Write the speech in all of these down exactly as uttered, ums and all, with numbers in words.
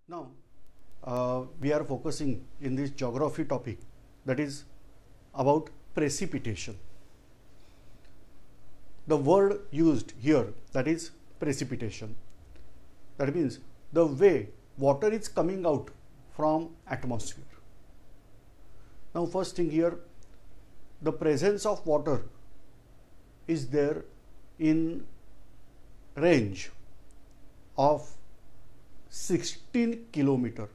Now, uh, we are focusing in this geography topic, that is about precipitation. The word used here, that is precipitation. That means the way water is coming out from atmosphere. Now, first thing here, the presence of water is there in range of sixteen kilometer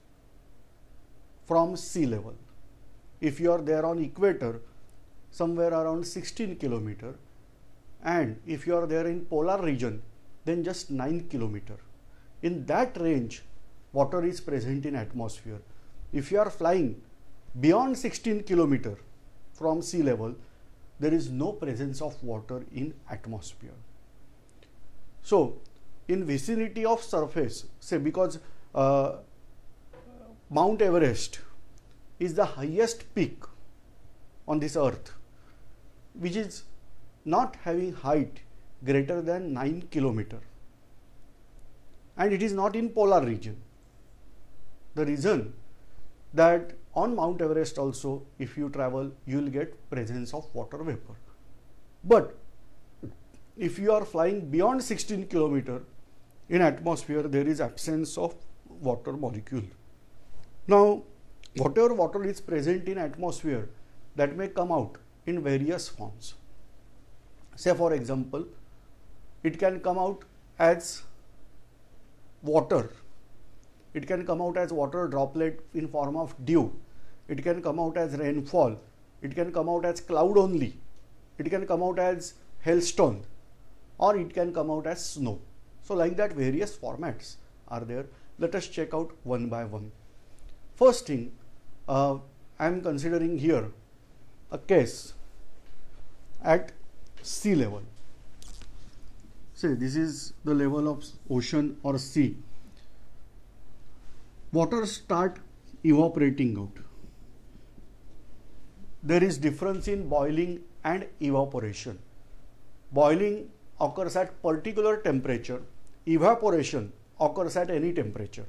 from sea level. If you are there on equator, somewhere around sixteen kilometer, and if you are there in polar region, then just nine kilometer. In that range, water is present in atmosphere. If you are flying beyond sixteen kilometer from sea level, there is no presence of water in atmosphere. So, in vicinity of surface, say because uh, Mount Everest is the highest peak on this earth, which is not having height greater than nine kilometer, and it is not in polar region. The reason that on Mount Everest also, if you travel, you will get presence of water vapor. But if you are flying beyond sixteen kilometer, in atmosphere there is absence of water molecule. Now, whatever water is present in atmosphere, that may come out in various forms. Say for example, it can come out as water. It can come out as water droplet in form of dew. It can come out as rainfall. It can come out as cloud only. It can come out as hailstone, or it can come out as snow. So like that, various formats are there. Let us check out one by one. First thing, uh, I am considering here a case at sea level. Say this is the level of ocean or sea. Water start evaporating out. There is difference in boiling and evaporation. Boiling occurs at particular temperature. Evaporation occurs at any temperature.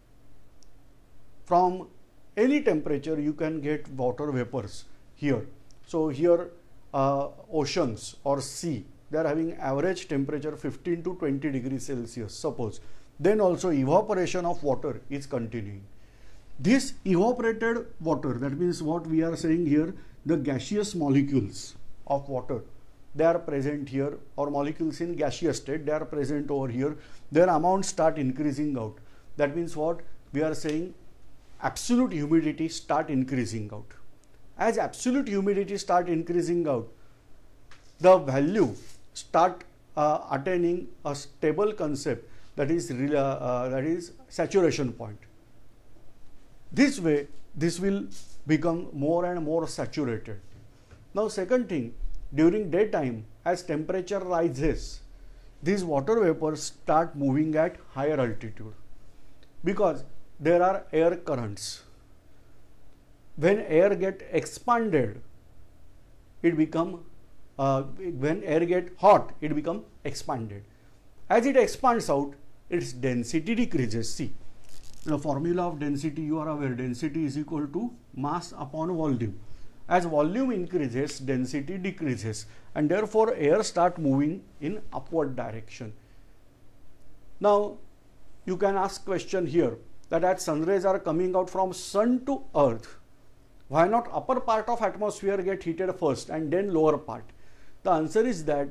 From any temperature you can get water vapors here. So here uh, oceans or sea, they are having average temperature fifteen to twenty degrees Celsius, suppose. Then also evaporation of water is continuing. This evaporated water, that means what we are saying here, the gaseous molecules of water, they are present here, or molecules in gaseous state, they are present over here. Their amount start increasing out. That means what we are saying, absolute humidity start increasing out. As absolute humidity start increasing out, the value start uh, attaining a stable concept, that is uh, uh, that is saturation point. This way, this will become more and more saturated. Now, second thing, during daytime, as temperature rises, these water vapors start moving at higher altitude because there are air currents. When air get expanded, it become uh, when air get hot, it become expanded. As it expands out, its density decreases. See, the formula of density, you are aware, density is equal to mass upon volume. As volume increases, density decreases, and therefore air start moving in upward direction. Now, you can ask question here that as sun rays are coming out from sun to earth, why not upper part of atmosphere get heated first and then lower part? The answer is that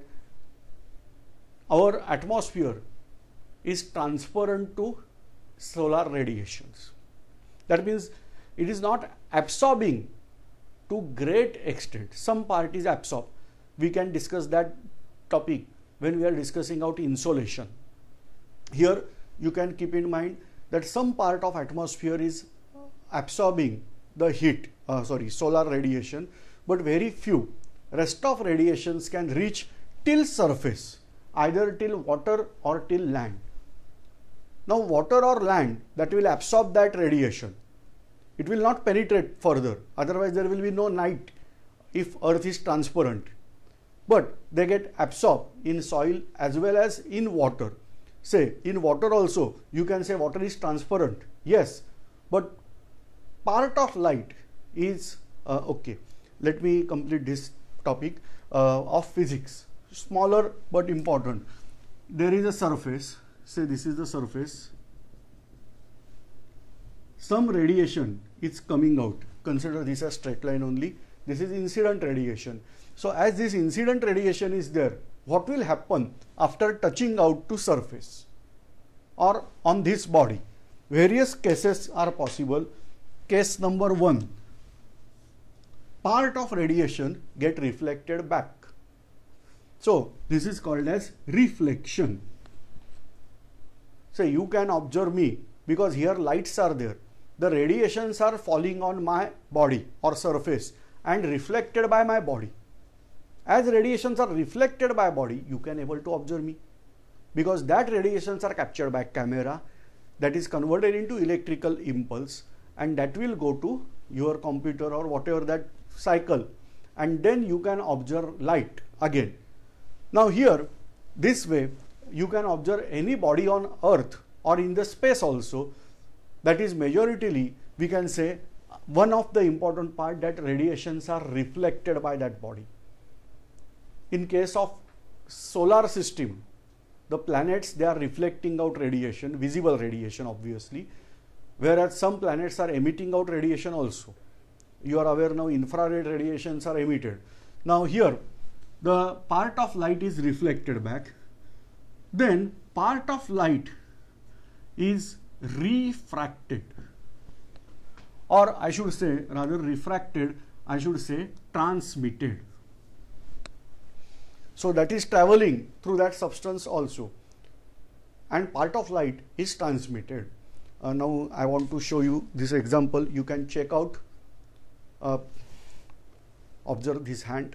our atmosphere is transparent to solar radiations. That means it is not absorbing to great extent. Some part is absorbed. We can discuss that topic when we are discussing out insolation. Here you can keep in mind that some part of atmosphere is absorbing the heat, uh, sorry, solar radiation, but very few. Rest of radiations can reach till surface, either till water or till land. Now, water or land, that will absorb that radiation. It will not penetrate further, otherwise there will be no night if earth is transparent. But they get absorbed in soil as well as in water. Say in water also, you can say water is transparent. Yes, but part of light is, uh, okay, let me complete this topic uh, of physics. Smaller but important. There is a surface, say this is the surface. Some radiation is coming out. Consider this as straight line only. This is incident radiation. So as this incident radiation is there, what will happen after touching out to surface or on this body? Various cases are possible. Case number one, part of radiation get reflected back. So this is called as reflection. So you can observe me because here lights are there. The radiations are falling on my body or surface and reflected by my body. As radiations are reflected by body, you can able to observe me because that radiations are captured by camera, that is converted into electrical impulse, and that will go to your computer or whatever that cycle, and then you can observe light again. Now here, this way you can observe any body on earth or in the space also. That is majoritarily, we can say, one of the important part that radiations are reflected by that body. In case of solar system, the planets, they are reflecting out radiation, visible radiation obviously, whereas some planets are emitting out radiation also. You are aware now infrared radiations are emitted. Now here, the part of light is reflected back, then part of light is refracted, or I should say rather refracted, I should say transmitted. So that is traveling through that substance also, and part of light is transmitted. Uh, now I want to show you this example. You can check out, uh, observe this hand.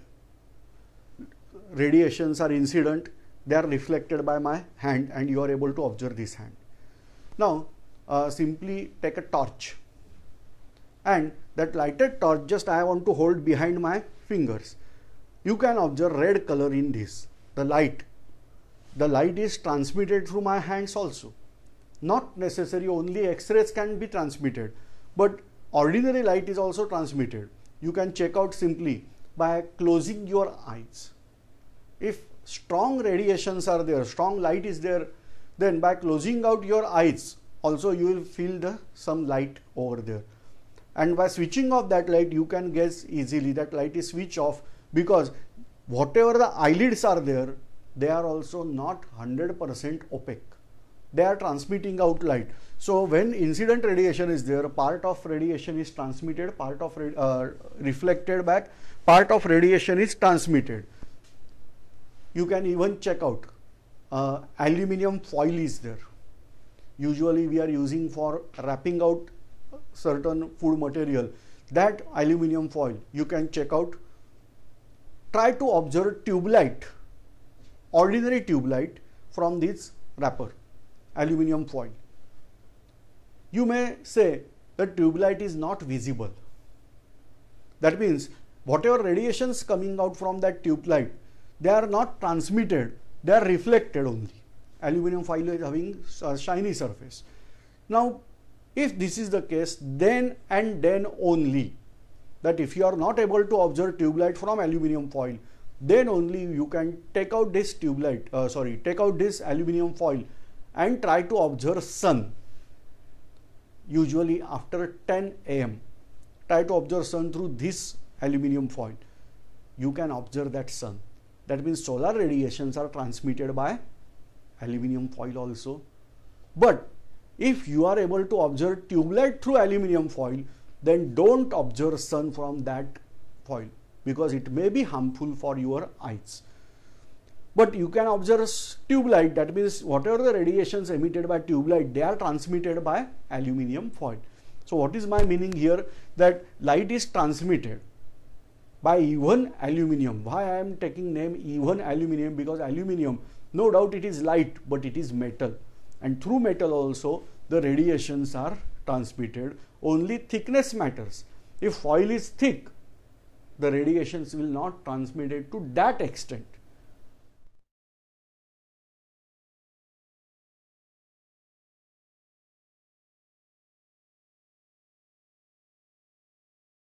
Radiations are incident, they are reflected by my hand, and you are able to observe this hand. Now uh, simply take a torch, and that lighted torch just I want to hold behind my fingers. You can observe red color in this, the light. The light is transmitted through my hands also. Not necessary only X-rays can be transmitted, but ordinary light is also transmitted. You can check out simply by closing your eyes. If strong radiations are there, strong light is there, then by closing out your eyes also you will feel the some light over there. And by switching off that light, you can guess easily that light is switched off, because whatever the eyelids are there, they are also not one hundred percent opaque. They are transmitting out light. So when incident radiation is there, part of radiation is transmitted, part of uh, reflected back, part of radiation is transmitted. You can even check out uh, aluminium foil is there. Usually we are using for wrapping out certain food material. That aluminium foil, you can check out. Try to observe tube light, ordinary tube light from this wrapper, aluminium foil. You may say the tube light is not visible. That means whatever radiations coming out from that tube light, they are not transmitted, they are reflected only. Aluminium foil is having a shiny surface. Now, if this is the case, then and then only, that if you are not able to observe tube light from aluminium foil, then only you can take out this tube light, uh, sorry, take out this aluminium foil and try to observe sun. Usually after ten A M Try to observe sun through this aluminium foil. You can observe that sun. That means solar radiations are transmitted by aluminium foil also. But if you are able to observe tube light through aluminium foil, then don't observe sun from that foil, because it may be harmful for your eyes. But you can observe tube light, that means whatever the radiations emitted by tube light, they are transmitted by aluminium foil. So what is my meaning here? That light is transmitted by even aluminium. Why I am taking name even aluminium? Because aluminium, no doubt it is light, but it is metal, and through metal also the radiations are transmitted. Only thickness matters. If foil is thick, the radiations will not transmit it to that extent.